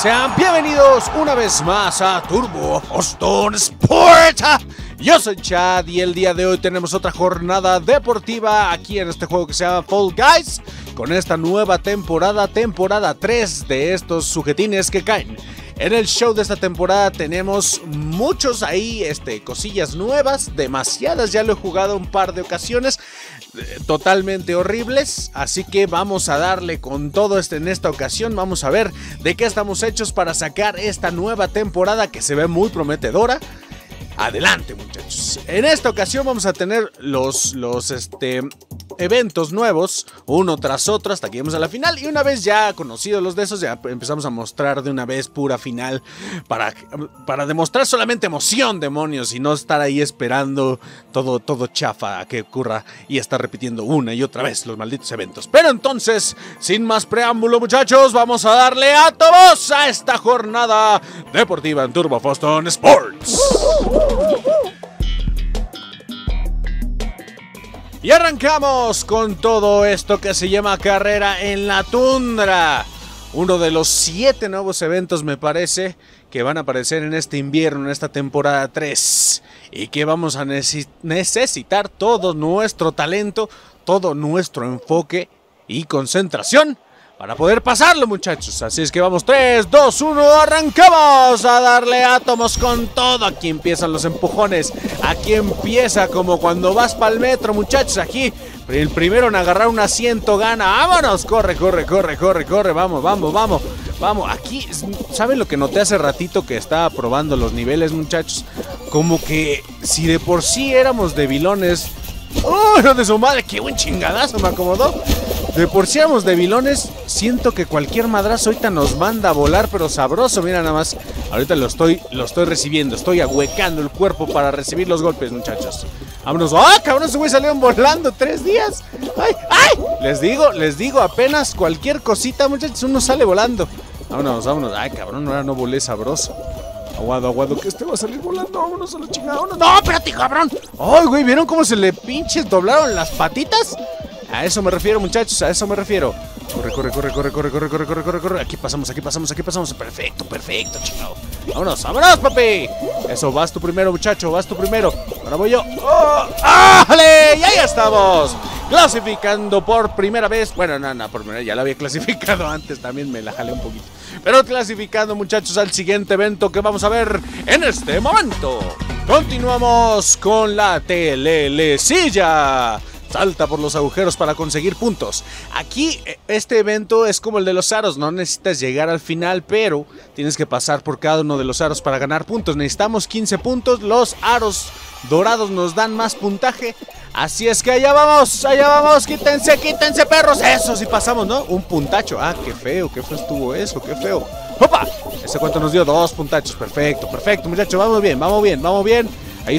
Sean bienvenidos una vez más a Turbo Boston Sport. Yo soy Chad y el día de hoy tenemos otra jornada deportiva aquí en este juego que se llama Fall Guys, con esta nueva temporada 3 de estos sujetines que caen. En el show de esta temporada tenemos muchos ahí, cosillas nuevas, demasiadas, ya lo he jugado un par de ocasiones, totalmente horribles, así que vamos a darle con todo en esta ocasión. Vamos a ver de qué estamos hechos para sacar esta nueva temporada que se ve muy prometedora. Adelante, muchachos. En esta ocasión vamos a tener los eventos nuevos, uno tras otro, hasta que lleguemos a la final. Y una vez ya conocidos los de esos, ya empezamos a mostrar de una vez pura final, para demostrar solamente emoción, demonios, y no estar ahí esperando todo chafa a que ocurra y estar repitiendo una y otra vez los malditos eventos. Pero entonces, sin más preámbulo, muchachos, vamos a darle a todos a esta jornada deportiva en Turbo Boston Sports. Y arrancamos con todo esto que se llama Carrera en la Tundra. Uno de los 7 nuevos eventos, me parece, que van a aparecer en este invierno, en esta temporada 3. Y que vamos a necesitar todo nuestro talento, todo nuestro enfoque y concentración para poder pasarlo, muchachos. Así es que vamos, 3, 2, 1, arrancamos a darle átomos con todo. Aquí empiezan los empujones, aquí empieza como cuando vas para el metro, muchachos. Aquí el primero en agarrar un asiento gana. ¡Vámonos! Corre, vamos. Aquí, ¿saben lo que noté hace ratito que estaba probando los niveles, muchachos? Como que si de por sí éramos debilones. ¡Oh, hijo de su madre! ¡Qué buen chingadazo me acomodó! De por sí éramos debilones, siento que cualquier madrazo ahorita nos manda a volar, pero sabroso. Mira nada más, ahorita lo estoy recibiendo, estoy ahuecando el cuerpo para recibir los golpes, muchachos. Vámonos. ¡Ah, cabrón! Ese güey salieron volando 3 días. ¡Ay! Les digo, apenas cualquier cosita, muchachos, uno sale volando. Vámonos. Ay, cabrón, ahora no volé sabroso. Aguado, que va a salir volando. Vámonos a la chingada. ¡No, espérate, cabrón! ¡Ay, güey! ¿Vieron cómo se le pinches doblaron las patitas? A eso me refiero, muchachos, a eso me refiero. Corre. Aquí pasamos. Perfecto, chingado. Vámonos, papi. Eso, vas tú primero, muchacho, Ahora voy yo. ¡Oh! ¡Ájale! Y ahí estamos. Clasificando por primera vez. Bueno, no, por primera vez ya la había clasificado antes, también me la jalé un poquito. Pero clasificando, muchachos, al siguiente evento que vamos a ver en este momento. Continuamos con la telelecilla. Salta por los agujeros para conseguir puntos. Aquí este evento es como el de los aros. No necesitas llegar al final, pero tienes que pasar por cada uno de los aros para ganar puntos. Necesitamos 15 puntos. Los aros dorados nos dan más puntaje. Así es que allá vamos. Quítense, perros. Eso sí pasamos, ¿no? Un puntacho. Ah, qué feo estuvo eso, qué feo. ¡Opa! ¿Ese cuánto nos dio? 2 puntachos. Perfecto, muchachos. Vamos bien. ¡Ahí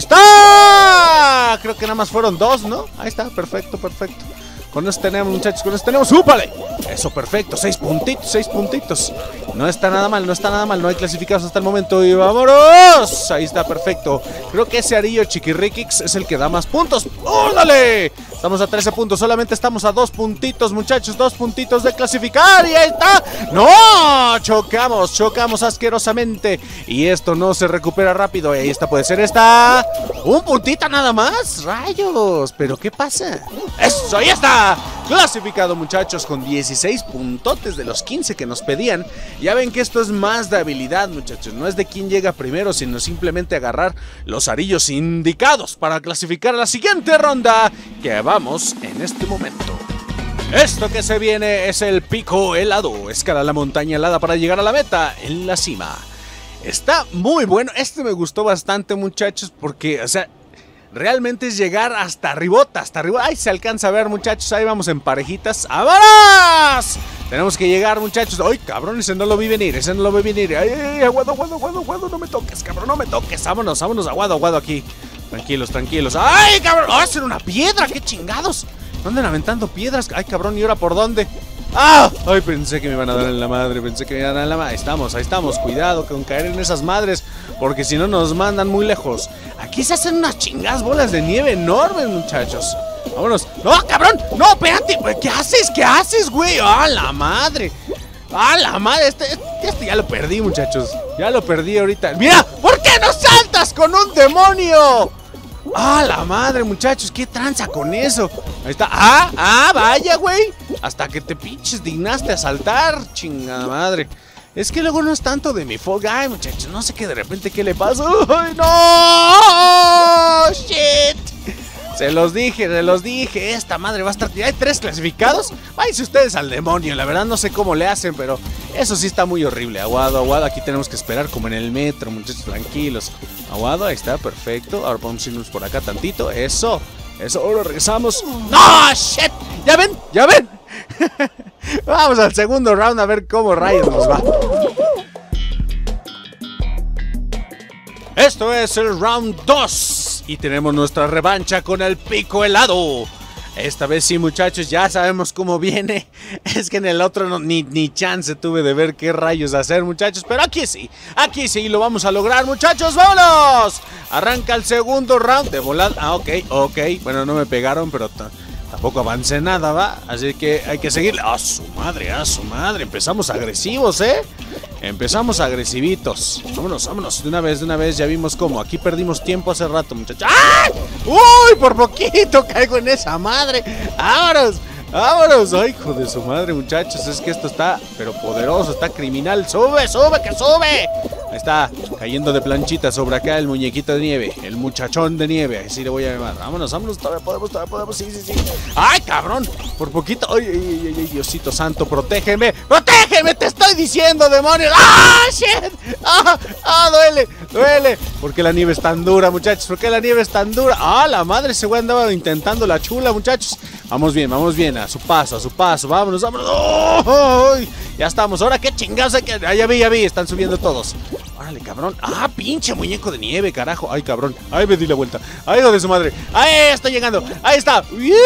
está! Creo que nada más fueron 2, ¿no? Ahí está, perfecto. Con eso tenemos, muchachos, ¡úpale! Eso, perfecto, 6 puntitos. No está nada mal, no hay clasificados hasta el momento. Y ¡vámonos! Ahí está, perfecto. Creo que ese arillo chiquirriquix es el que da más puntos. ¡Órale! Estamos a 13 puntos, solamente estamos a 2 puntitos, muchachos, 2 puntitos de clasificar. Y ahí está. ¡No! Chocamos asquerosamente. Y esto no se recupera rápido. Y ahí está, puede ser esta. Un puntito nada más. ¡Rayos! ¿Pero qué pasa? ¡Eso! ¡Ahí está! Clasificado, muchachos, con 16 puntotes de los 15 que nos pedían. Ya ven que esto es más de habilidad, muchachos. No es de quién llega primero, sino simplemente agarrar los arillos indicados para clasificar a la siguiente ronda que vamos en este momento. Esto que se viene es el pico helado. Escala la montaña helada para llegar a la meta en la cima. Está muy bueno. Me gustó bastante, muchachos, porque, realmente es llegar hasta arribota. Ahí se alcanza a ver, muchachos. Ahí vamos en parejitas. ¡Vámonos! Tenemos que llegar, muchachos. ¡Ay, cabrón! Ese no lo vi venir. ¡Ay, aguado! No me toques, cabrón, no me toques. Vámonos, aguado aquí. Tranquilos. ¡Ay, cabrón! ¡Oh, es una piedra! ¡Qué chingados! ¿Dónde andan aventando piedras? ¡Ay, cabrón! ¿Y ahora por dónde? ¡Ah! ¡Ay, pensé que me iban a dar en la madre! Ahí estamos. Cuidado con caer en esas madres, porque si no nos mandan muy lejos. Aquí se hacen unas chingadas bolas de nieve enormes, muchachos. Vámonos. ¡No, cabrón! ¡No, espérate! ¿Qué haces, güey? ¡Ah, la madre! ¡Ah, la madre! Este ya lo perdí, muchachos. Ya lo perdí ahorita. ¡Mira! ¿Por qué no saltas con un demonio? ¡Ah, la madre, muchachos! ¿Qué tranza con eso? Ahí está. Vaya, güey. Hasta que te pinches dignaste a saltar. Chingada madre. Es que luego no es tanto de mi Fall Guy, muchachos. No sé qué de repente qué le pasa. ¡Ay, no! ¡Shit! Se los dije, esta madre va a estar... ¿Hay 3 clasificados? Váyanse ustedes al demonio, la verdad no sé cómo le hacen, pero eso sí está muy horrible. Aguado, aquí tenemos que esperar como en el metro, muchachos, tranquilos. Aguado, ahí está, perfecto. Ahora podemos irnos por acá tantito, eso, ahora regresamos. ¡No, shit! ¿Ya ven? Vamos al segundo round a ver cómo rayos nos va. Esto es el round 2 y tenemos nuestra revancha con el pico helado. Esta vez sí, muchachos, ya sabemos cómo viene. Es que en el otro no, ni chance tuve de ver qué rayos hacer, muchachos. Pero aquí sí lo vamos a lograr, muchachos. ¡Vámonos! Arranca el segundo round de volada. Ok. Bueno, no me pegaron, pero tampoco avancé nada, ¿va? Así que hay que seguir. ¡A su madre! Empezamos agresivos, Empezamos agresivitos. Vámonos. De una vez. Ya vimos cómo. Aquí perdimos tiempo hace rato, muchachos. ¡Ah! ¡Uy! Por poquito caigo en esa madre. ¡Vámonos! ¡Ay, hijo de su madre, muchachos! Es que esto está, pero poderoso, está criminal. ¡Sube, que sube! Ahí está, cayendo de planchita sobre acá el muñequito de nieve. El muchachón de nieve, así le voy a llamar. Vámonos, todavía podemos. Sí. ¡Ay, cabrón! Por poquito. ¡Ay, Diosito santo, protégeme! ¡Te estoy diciendo, demonios! ¡Ah, shit! ¡Duele! ¿Por qué la nieve es tan dura, muchachos? ¡Ah, la madre! Ese güey andaba intentando la chula, muchachos. Vamos bien, a su paso. Vámonos. ¡Oh! Ya estamos. Ahora qué chingados hay que... Ya vi, están subiendo todos. Órale, cabrón. ¡Ah, pinche muñeco de nieve, carajo! ¡Ay, cabrón! ¡Ay, me di la vuelta! ¡Ay, hijo de su madre! ¡Ay, estoy llegando! ¡Ahí está!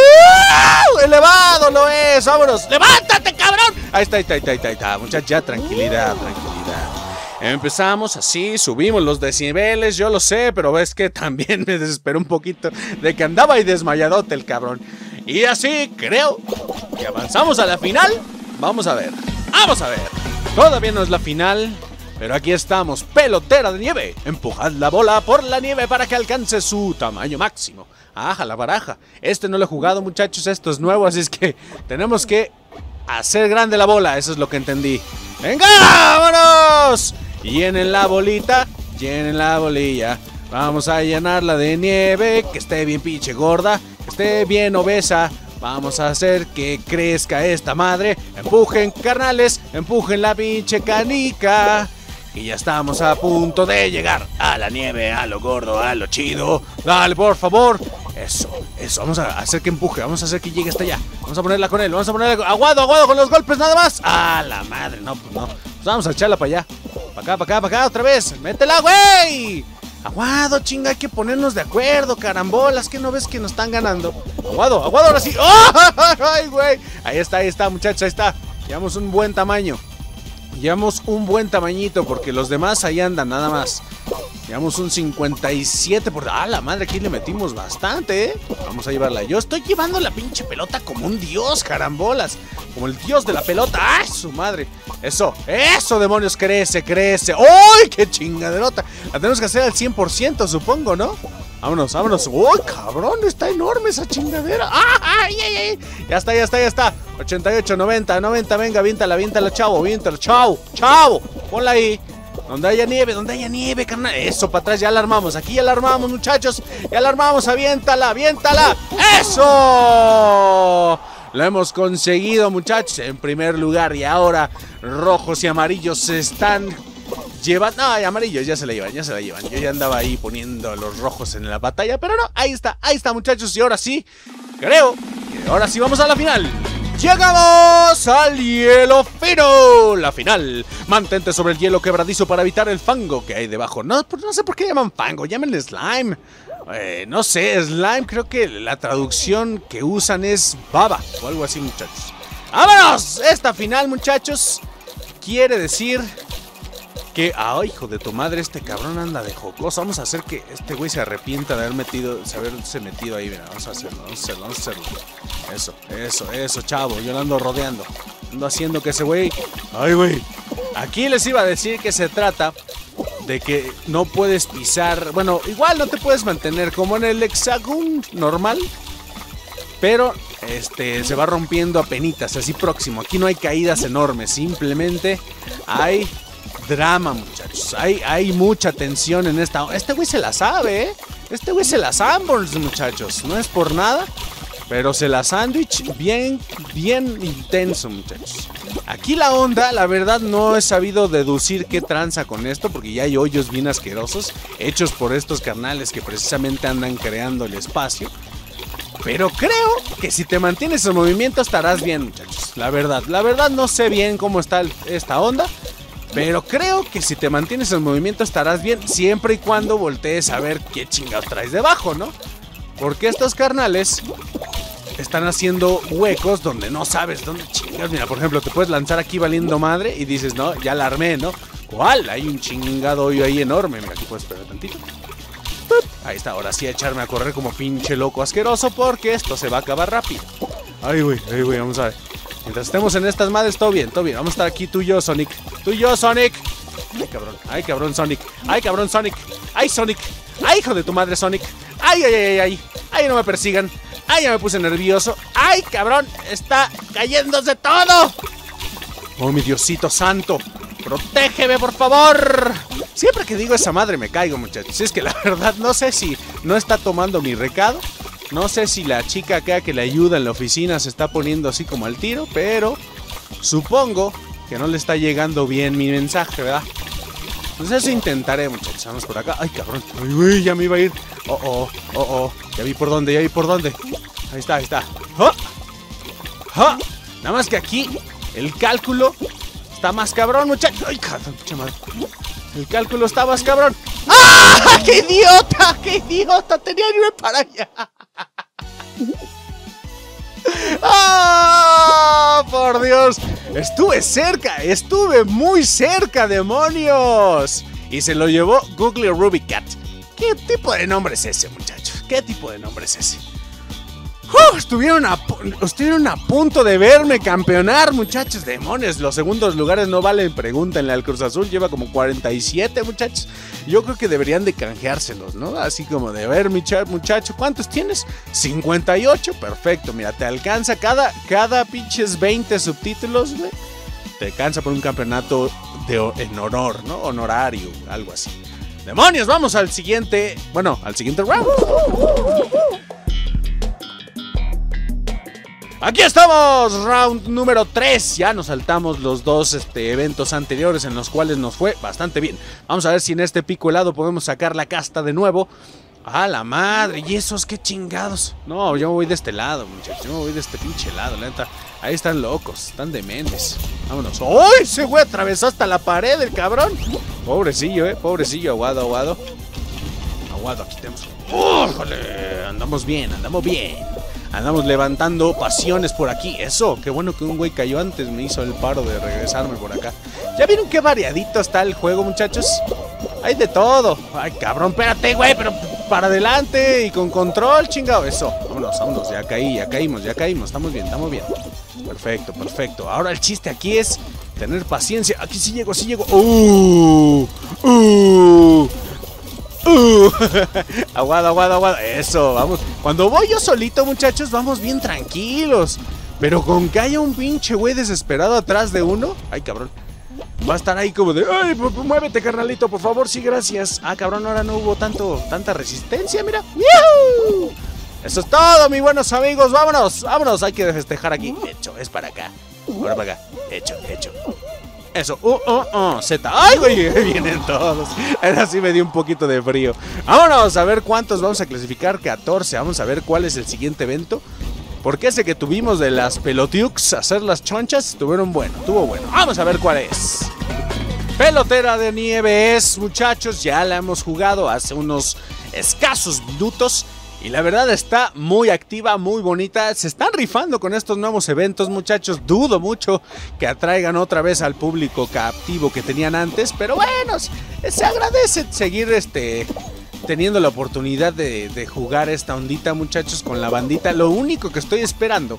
¡Elevado lo es! ¡Vámonos! ¡Levántate, cabrón! Ahí está. Muchachos, ya, tranquilidad. Empezamos así, subimos los decibeles, yo lo sé, pero es que también me desesperó un poquito de que andaba ahí desmayadote el cabrón. Y así creo que avanzamos a la final. Vamos a ver. Todavía no es la final, pero aquí estamos. Pelotera de nieve. Empujad la bola por la nieve para que alcance su tamaño máximo. Ajá, la baraja. Este no lo he jugado, muchachos, esto es nuevo, así es que tenemos que hacer grande la bola. Eso es lo que entendí. ¡Venga, vámonos! Llenen la bolita, llenen la bolilla. Vamos a llenarla de nieve, que esté bien pinche gorda, que esté bien obesa. Vamos a hacer que crezca esta madre. Empujen, carnales, empujen la pinche canica. Y ya estamos a punto de llegar a la nieve, a lo gordo, a lo chido. Dale, por favor. Eso. Vamos a hacer que empuje, vamos a hacer que llegue hasta allá. Vamos a ponerla con él, aguado con los golpes nada más. ¡Ah, la madre! No, pues no. Pues vamos a echarla para allá. Para acá, otra vez. ¡Métela, güey! Aguado, chinga, hay que ponernos de acuerdo, carambolas, que no ves que nos están ganando. Aguado, ahora sí. ¡Oh! ¡Ay, güey! Ahí está, muchachos, ahí está. Llevamos un buen tamaño. Llevamos un buen tamañito, porque los demás ahí andan, nada más. Llevamos un 57 por... ¡Ah, la madre! Aquí le metimos bastante, Vamos a llevarla. Yo estoy llevando la pinche pelota como un dios, carambolas. Como el dios de la pelota. ¡Ay, su madre! Eso, demonios, crece. ¡Ay, qué chingaderota! La tenemos que hacer al 100%, supongo, ¿no? Vámonos. ¡Uy, cabrón! Está enorme esa chingadera. ¡Ay! Ya está. 88, 90, venga, aviéntala, chavo. Ponla ahí. Donde haya nieve, carnal. Eso, para atrás, ya la armamos. Aquí ya la armamos, muchachos. Aviéntala. ¡Eso! Lo hemos conseguido, muchachos, en primer lugar. Y ahora rojos y amarillos se están llevando... No, amarillos ya se la llevan. Yo ya andaba ahí poniendo a los rojos en la batalla, pero no, ahí está, muchachos. Y ahora sí, creo que ahora sí vamos a la final. ¡Llegamos al hielo fino! La final. Mantente sobre el hielo quebradizo para evitar el fango que hay debajo. No sé por qué llaman fango, llamen slime. No sé, slime, creo que la traducción que usan es baba o algo así, muchachos. ¡Vámonos! Esta final, muchachos, quiere decir que... ¡Ay, hijo de tu madre! Este cabrón anda de jocoso. Vamos a hacer que este güey se arrepienta de haberse metido ahí. Mira, vamos a hacerlo. Eso, chavo, yo lo ando rodeando. Ando haciendo que ese güey... Ay, güey. Aquí les iba a decir que se trata de que no puedes pisar... Bueno, igual no te puedes mantener como en el hexágono normal, pero se va rompiendo a penitas, así próximo. Aquí no hay caídas enormes, simplemente hay drama, muchachos. Hay mucha tensión en esta... Este güey se la sabe, ¿eh? Este güey se la Sanborns, muchachos. No es por nada, pero se la sándwich bien intenso, muchachos. Aquí la onda, la verdad, no he sabido deducir qué tranza con esto, porque ya hay hoyos bien asquerosos hechos por estos carnales que precisamente andan creando el espacio. Pero creo que si te mantienes en movimiento estarás bien, muchachos. La verdad no sé bien cómo está esta onda, pero creo que si te mantienes en movimiento estarás bien, siempre y cuando voltees a ver qué chingados traes debajo, ¿no? Porque estos carnales están haciendo huecos donde no sabes dónde chingados. Mira, por ejemplo, te puedes lanzar aquí valiendo madre y dices, no, ya la armé, ¿no? ¿Cuál? Hay un chingado hoyo ahí enorme. Mira, aquí puedes esperar tantito. Ahí está, ahora sí a echarme a correr como pinche loco asqueroso, porque esto se va a acabar rápido. Ay, güey, vamos a ver. Mientras estemos en estas madres, todo bien. Vamos a estar aquí tú y yo, Sonic. Tú y yo, Sonic. Ay, cabrón, Sonic. Ay, cabrón, Sonic. Ay, Sonic. Ay, hijo de tu madre, Sonic. Ay. Ay, no me persigan. Ay, ya me puse nervioso. Ay, cabrón, está cayéndose todo. Oh, mi Diosito santo. ¡Protégeme, por favor! Siempre que digo esa madre me caigo, muchachos. Es que la verdad no sé si no está tomando mi recado. No sé si la chica acá que le ayuda en la oficina se está poniendo así como al tiro, pero supongo que no le está llegando bien mi mensaje, ¿verdad? Pues eso intentaré, muchachos. Vamos por acá. Ay, cabrón. Ay, güey, ya me iba a ir. Oh. Ya vi por dónde. Ahí está. ¡Oh! ¡Oh! Nada más que aquí el cálculo está más cabrón, muchachos. Ay, cabrón, pucha madre. El cálculo está más cabrón. ¡Ah! ¡Qué idiota! Tenía que irme para allá. ¡Ah! ¡Por Dios! Estuve muy cerca, demonios. Y se lo llevó Googly Ruby Cat. ¿Qué tipo de nombre es ese, muchachos? ¿Qué tipo de nombre es ese? Estuvieron a punto de verme campeonar, muchachos. Demonios, los segundos lugares no valen. Pregúntenle al Cruz Azul, lleva como 47, muchachos. Yo creo que deberían de canjeárselos, ¿no? Así como de ver, muchacho, ¿cuántos tienes? 58, perfecto. Mira, te alcanza cada pinches 20 subtítulos, güey. Te alcanza por un campeonato en honor, ¿no? Honorario, algo así. Demonios, vamos al siguiente round. Aquí estamos, round número 3. Ya nos saltamos los dos eventos anteriores en los cuales nos fue bastante bien. Vamos a ver si en este pico helado podemos sacar la casta de nuevo. ¡Ah, la madre! ¿Y esos qué chingados? No, yo me voy de este lado, muchachos. Yo me voy de este pinche lado, la neta. Ahí están locos, están dementes. Vámonos. ¡Ay! Ese güey atravesó hasta la pared, el cabrón. Pobrecillo, pobrecillo. Aguado. Aguado, aquí tenemos. ¡Ójale! Andamos bien. Andamos levantando pasiones por aquí. Eso, qué bueno que un güey cayó antes. Me hizo el paro de regresarme por acá. ¿Ya vieron qué variadito está el juego, muchachos? Hay de todo. Ay, cabrón, espérate, güey, pero para adelante y con control, chingado. Eso, vámonos. Ya caímos. Estamos bien. Perfecto. Ahora el chiste aquí es tener paciencia. Aquí sí llego. Aguado. Eso, vamos. Cuando voy yo solito, muchachos, vamos bien tranquilos. Pero con que haya un pinche güey desesperado atrás de uno. Ay, cabrón. Va a estar ahí como de, ay, muévete, carnalito, por favor, sí, gracias. Ah, cabrón, ahora no hubo tanta resistencia, mira. ¡Yuhu! Eso es todo, mis buenos amigos. Vámonos, hay que festejar aquí. Hecho, es para acá. Ahora para acá. Hecho. Eso, Z. ¡Ay, güey! Vienen todos. Ahora sí me dio un poquito de frío. Vámonos a ver cuántos vamos a clasificar. 14. Vamos a ver cuál es el siguiente evento. Porque ese que tuvimos de las pelotiux, hacer las chonchas, estuvo bueno. Vamos a ver cuál es. Pelotera de nieve es, muchachos. Ya la hemos jugado hace unos escasos minutos. Y la verdad está muy activa, muy bonita. Se están rifando con estos nuevos eventos, muchachos. Dudo mucho que atraigan otra vez al público captivo que tenían antes. Pero bueno, se agradece seguir teniendo la oportunidad de jugar esta ondita, muchachos, con la bandita. Lo único que estoy esperando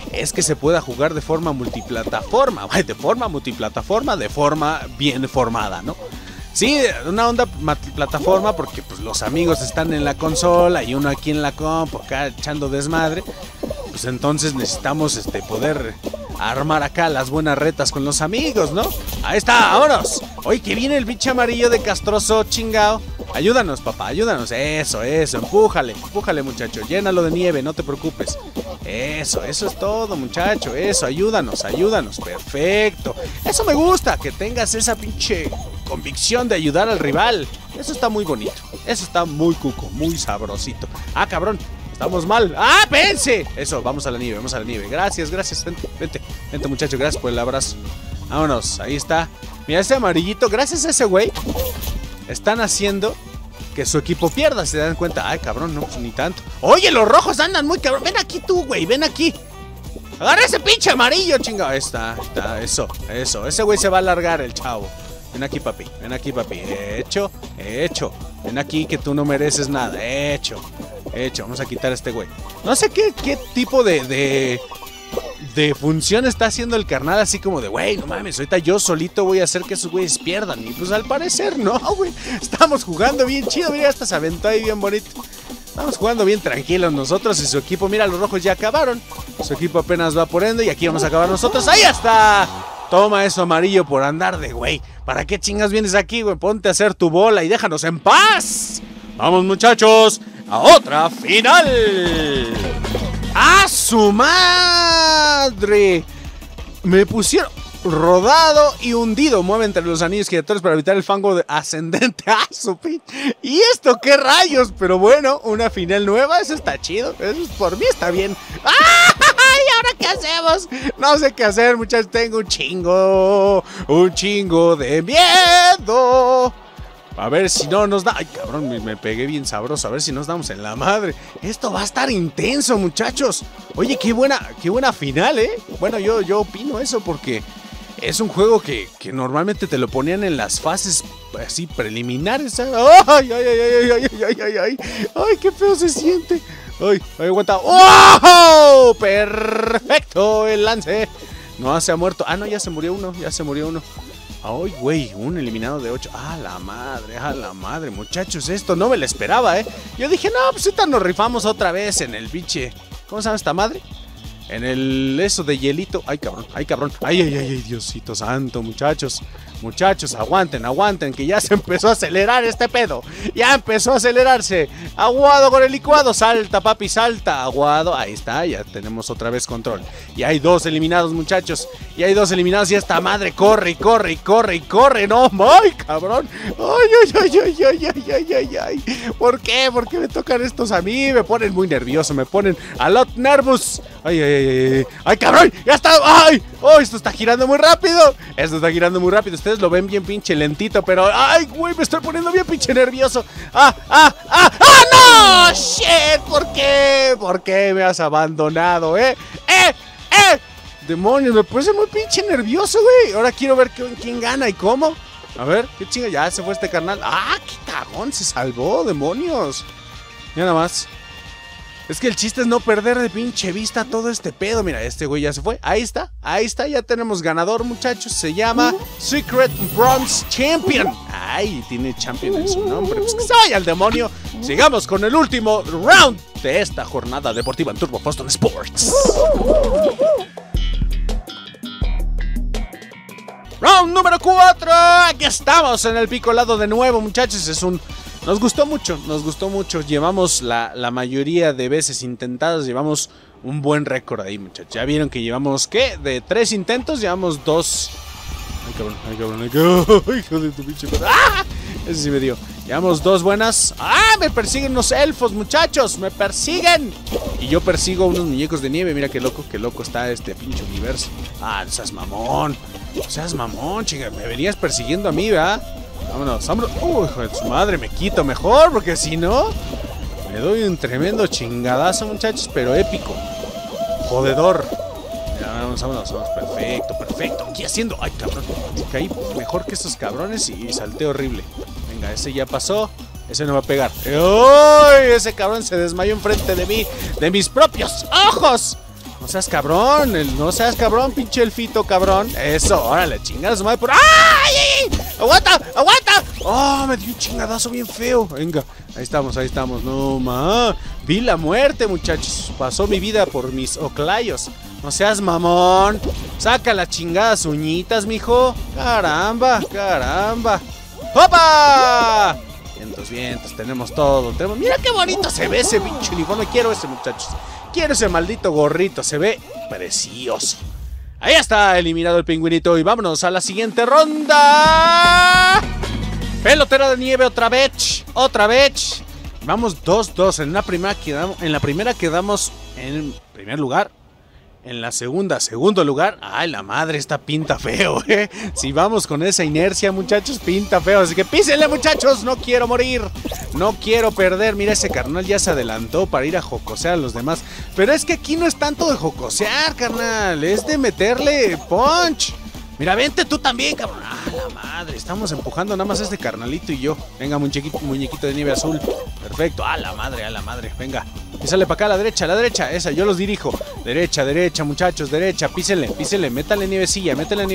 es que se pueda jugar de forma multiplataforma. De forma multiplataforma, de forma bien formada, ¿no? Sí, una onda plataforma porque pues los amigos están en la consola y uno aquí en la compu, acá echando desmadre. Pues entonces necesitamos poder armar acá las buenas retas con los amigos, ¿no? Ahí está, vámonos. Oye, que viene el bicho amarillo de castroso, chingao. Ayúdanos, papá, ayúdanos. Eso, empújale, muchacho. Llénalo de nieve, no te preocupes. Eso es todo, muchacho. Eso, ayúdanos. Perfecto. Eso me gusta, que tengas esa pinche convicción de ayudar al rival. Eso está muy bonito. Eso está muy cuco, muy sabrosito. Ah, cabrón. Estamos mal. ¡Ah, pense! Eso, vamos a la nieve. Gracias. Vente, muchacho, gracias por el abrazo. Vámonos, ahí está. Mira, ese amarillito, gracias a ese güey, están haciendo que su equipo pierda. Se dan cuenta. Ay, cabrón, no, pues ni tanto. Oye, los rojos andan muy cabrón. Ven aquí tú, güey, ven aquí. Agarra ese pinche amarillo, chingado. Está, eso. Ese güey se va a alargar, el chavo. Ven aquí, papi. Hecho. Ven aquí, que tú no mereces nada. Hecho. Vamos a quitar a este güey. No sé qué tipo de función está haciendo el carnal, así como de, güey, no mames, ahorita yo solito voy a hacer que esos güeyes pierdan. Y pues al parecer no, güey. Estamos jugando bien chido, mira, hasta se aventó ahí bien bonito. Estamos jugando bien tranquilos nosotros y su equipo. Mira, los rojos ya acabaron. Su equipo apenas va por ende y aquí vamos a acabar nosotros. ¡Ahí está! Toma eso, amarillo, por andar de güey. ¿Para qué chingas vienes aquí, güey? Ponte a hacer tu bola y déjanos en paz. Vamos, muchachos, a otra final. ¡A su madre! Me pusieron rodado y hundido. Mueve entre los anillos giratories para evitar el fango ascendente. ¡Ah, su pinche! ¿Y esto qué rayos? Pero bueno, una final nueva, eso está chido. Eso por mí está bien. ¡Ah! ¿Y ahora qué hacemos? No sé qué hacer, muchachos. Tengo un chingo de miedo. A ver si no nos da... Ay, cabrón, me pegué bien sabroso. A ver si nos damos en la madre. Esto va a estar intenso, muchachos. Oye, qué buena final, ¿eh? Bueno, yo opino eso porque es un juego que normalmente te lo ponían en las fases así preliminares. ¡Ay! ¡Ay, qué feo se siente! ¡Ay, aguanta! ¡Oh! ¡Perfecto! El lance. No, se ha muerto. Ah, no, ya se murió uno. ¡Ay, güey! Un eliminado de 8. ¡A la madre! Muchachos, esto no me lo esperaba, ¿eh? Yo dije, no, pues ahorita nos rifamos otra vez en el pinche... ¿Cómo se llama esta madre? En el... eso de hielito. ¡Ay, cabrón! ¡Ay, Diosito santo, muchachos! Muchachos, aguanten, que ya se empezó a acelerar este pedo. Ya empezó a acelerarse. Aguado con el licuado. Salta, papi, salta. Aguado, ahí está, ya tenemos otra vez control. Y hay 2 eliminados, muchachos. Y esta madre corre. No, ay, cabrón. Ay. ¿Por qué? ¿Por qué me tocan estos a mí? Me ponen muy nervioso, me ponen a lot nervous. Ay, cabrón, ya está. Ay, oh, esto está girando muy rápido. Ustedes lo ven bien pinche lentito, pero ay, güey, me estoy poniendo bien pinche nervioso. No, shit, ¿por qué? ¿Por qué me has abandonado, Demonios, me puse muy pinche nervioso, güey. Ahora quiero ver quién gana y cómo. A ver, qué chinga, ya se fue este carnal. Qué cagón, se salvó, demonios. Ya nada más. Es que el chiste es no perder de pinche vista todo este pedo. Mira, este güey ya se fue. Ahí está, ya tenemos ganador, muchachos. Se llama Secret Bronze Champion. Ay, tiene champion en su nombre. Pues que se vaya al demonio. Sigamos con el último round de esta jornada deportiva en Turbo Boston Sports. Round número 4. Aquí estamos en el picolado de nuevo, muchachos. Nos gustó mucho. Llevamos la mayoría de veces intentadas. Llevamos un buen récord ahí, muchachos. Ya vieron que llevamos, ¿qué? De 3 intentos, llevamos 2. Ay, cabrón. Hijo de tu pinche. Ese sí me dio. Llevamos 2 buenas. Me persiguen unos elfos, muchachos. Me persiguen. Y yo persigo unos muñecos de nieve. Mira qué loco está este pinche universo. No seas mamón, chinga. Me venías persiguiendo a mí, ¿verdad? Vámonos. Hijo de su madre, me quito mejor, porque si no, me doy un tremendo chingadazo, muchachos, pero épico. Jodedor. Ya, vámonos. Perfecto. ¿Qué haciendo? Ay, cabrón. Caí mejor que estos cabrones y salté horrible. Venga, ese ya pasó. Ese no va a pegar. ¡Uy! Ese cabrón se desmayó enfrente de mí, de mis propios ojos. No seas cabrón, no seas cabrón, pinche elfito cabrón. Eso, órale, chingada su madre por... ¡Ay, ay, ay! ¡Aguanta, aguanta! ¡Oh, me dio un chingadazo bien feo! Venga, ahí estamos. No, ma. Vi la muerte, muchachos. Pasó mi vida por mis oclayos. No seas mamón. Saca las chingadas uñitas, mijo. Caramba, caramba. ¡Opa! Vientos, tenemos todo. Mira qué bonito se ve ese pinche uniforme. Quiero ese, muchachos. Quiero ese maldito gorrito. Se ve precioso. Ahí está eliminado el pingüinito. Y vámonos a la siguiente ronda. Pelotera de nieve otra vez. Otra vez. Vamos 2-2. En la primera quedamos en primer lugar. En la segunda, segundo lugar. Ay, la madre, esta pinta feo, Si vamos con esa inercia, muchachos, pinta feo. Así que písenle, muchachos, no quiero morir. No quiero perder. Mira, ese carnal ya se adelantó para ir a jocosear a los demás. Pero es que aquí no es tanto de jocosear, carnal. Es de meterle punch. Mira, vente tú también, cabrón. Ah, la madre, estamos empujando nada más este carnalito y yo. Venga, muñequito de nieve azul. Perfecto, a la madre, venga. Písale para acá, a la derecha, esa, yo los dirijo. Derecha, muchachos, derecha, písenle, métale nievecilla.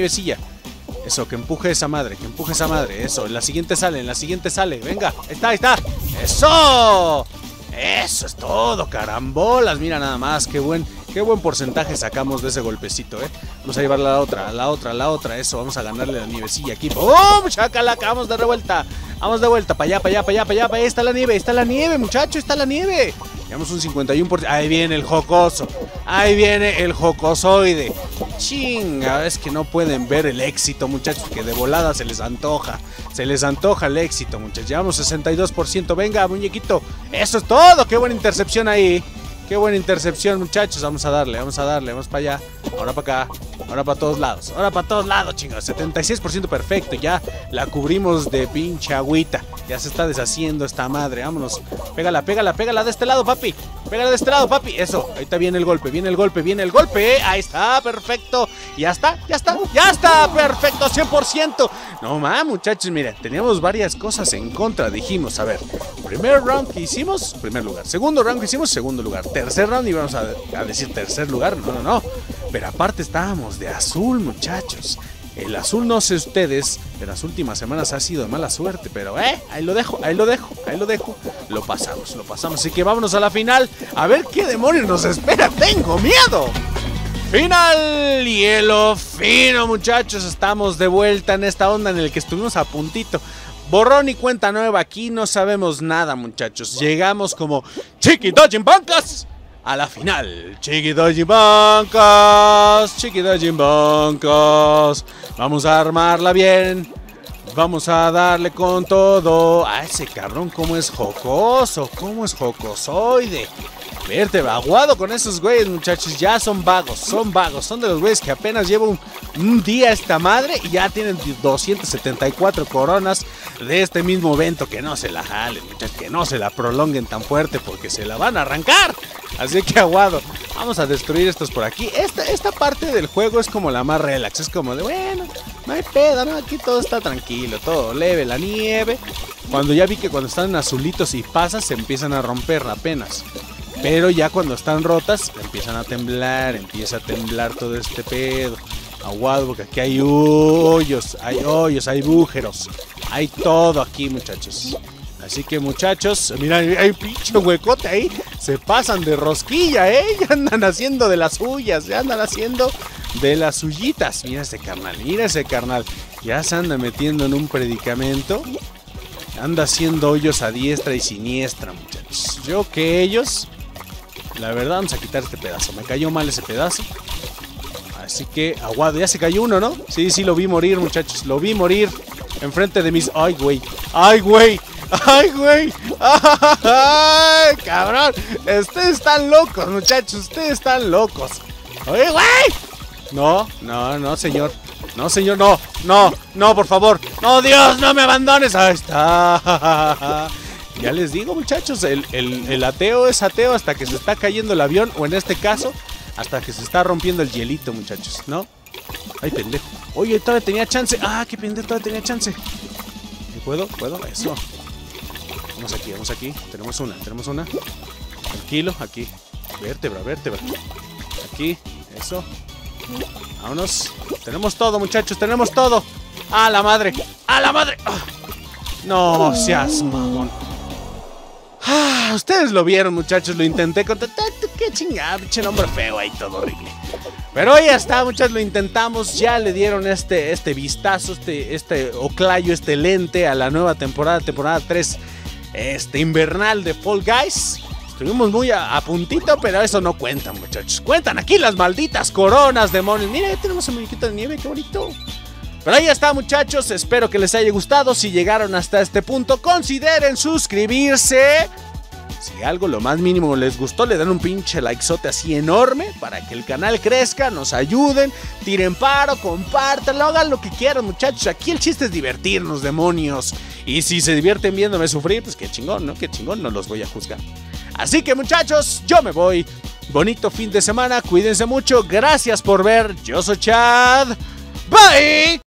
Eso, que empuje esa madre, eso, en la siguiente sale, venga, ahí está. Eso es todo, carambolas, mira nada más, qué buen porcentaje sacamos de ese golpecito, Vamos a llevarla a la otra, eso, vamos a ganarle la nievecilla aquí. ¡Pum! ¡Chacalaca! Vamos de vuelta, para allá, ahí está la nieve, muchacho, está la nieve. Llevamos un 51%, ahí viene el jocoso, ahí viene el jocosoide. Chinga, es que no pueden ver el éxito, muchachos, que de volada se les antoja el éxito, muchachos. Llevamos 62%, venga, muñequito, eso es todo, qué buena intercepción ahí. Qué buena intercepción, muchachos. Vamos a darle, vamos para allá. Ahora para acá, ahora para todos lados, chingados. 76% perfecto, ya la cubrimos de pinche agüita. Ya se está deshaciendo esta madre, vámonos. Pégala de este lado, papi. Eso, ahí está, viene el golpe. Ahí está, perfecto. Ya está, perfecto, 100%. No más, muchachos, miren, teníamos varias cosas en contra. Dijimos, a ver, primer round que hicimos, primer lugar. Segundo round que hicimos, segundo lugar. Tercer round íbamos a decir tercer lugar, no. Pero aparte estábamos de azul, muchachos. El azul, no sé ustedes, en las últimas semanas ha sido de mala suerte, pero ahí lo dejo. Lo pasamos. Así que vámonos a la final, a ver qué demonios nos espera. ¡Tengo miedo! Final, hielo fino, muchachos. Estamos de vuelta en esta onda en el que estuvimos a puntito. Borrón y cuenta nueva, aquí no sabemos nada, muchachos. Llegamos como Chiquidojinbancas a la final. Chiquidojinbancas. Vamos a armarla bien. Vamos a darle con todo. A ese cabrón, cómo es jocoso, cómo es jocosoide. Verte aguado con esos güeyes, muchachos. Ya son vagos. Son de los güeyes que apenas llevan un día esta madre y ya tienen 274 coronas de este mismo evento. Que no se la jalen, muchachos, que no se la prolonguen tan fuerte porque se la van a arrancar. Así que aguado. Vamos a destruir estos por aquí. Esta parte del juego es como la más relax. Es como de, bueno, no hay pedo, ¿no? Aquí todo está tranquilo, todo leve, la nieve. Cuando ya vi que cuando están azulitos y pasas se empiezan a romper apenas. Pero ya cuando están rotas empieza a temblar todo este pedo. Aguado, porque aquí hay hoyos, hay bújeros. Hay todo aquí, muchachos. Así que, muchachos, mira, hay un pinche huecote ahí. Se pasan de rosquilla, Ya andan haciendo de las suyas, Mira ese carnal. Ya se anda metiendo en un predicamento. Anda haciendo hoyos a diestra y siniestra, muchachos. Yo que ellos... La verdad, vamos a quitar este pedazo. Me cayó mal ese pedazo. Así que, aguado, ya se cayó uno, ¿no? Sí, lo vi morir, muchachos. Lo vi morir enfrente de mis... ¡Ay, güey! ¡Ay, cabrón! Ustedes están locos, muchachos. Ustedes están locos. ¡Ay, güey! No, señor. No, señor, no, por favor. ¡No, Dios, no me abandones! Ahí está. Ya les digo, muchachos, el ateo es ateo hasta que se está cayendo el avión, o en este caso, hasta que se está rompiendo el hielito, muchachos, ¿no? Ay, pendejo. Oye, todavía tenía chance. Ah, qué pendejo, todavía tenía chance. ¿Puedo? Eso. Vamos aquí. Tenemos una. Tranquilo, aquí. Vértebra. aquí. Eso. Vámonos. Tenemos todo, muchachos, tenemos todo. ¡A la madre! ¡A la madre! ¡Ah! No seas mamón. Ustedes lo vieron, muchachos, lo intenté con... ¡Qué chingada! Pinche nombre feo ahí, todo horrible. Pero ya está, muchachos, lo intentamos. Ya le dieron este vistazo, este oclayo, este lente a la nueva temporada 3 invernal de Fall Guys. Estuvimos muy a puntito, pero eso no cuenta, muchachos. Cuentan aquí las malditas coronas, demonios. Mira, ya tenemos un muñequito de nieve, qué bonito. Pero ahí está, muchachos, espero que les haya gustado. Si llegaron hasta este punto, consideren suscribirse. Si algo, lo más mínimo les gustó, le dan un pinche likezote así enorme para que el canal crezca, nos ayuden, tiren paro, compártanlo, hagan lo que quieran, muchachos. Aquí el chiste es divertirnos, demonios. Y si se divierten viéndome sufrir, pues qué chingón, ¿no? Qué chingón, no los voy a juzgar. Así que, muchachos, yo me voy. Bonito fin de semana, cuídense mucho, gracias por ver. Yo soy Chad. Bye.